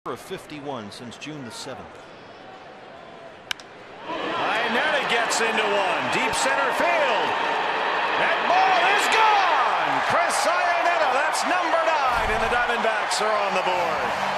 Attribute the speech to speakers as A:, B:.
A: of 51 since June the 7th.
B: Iannetta gets into one. Deep center field. That ball is gone. Chris Iannetta. That's number 9, and the Diamondbacks are on the board.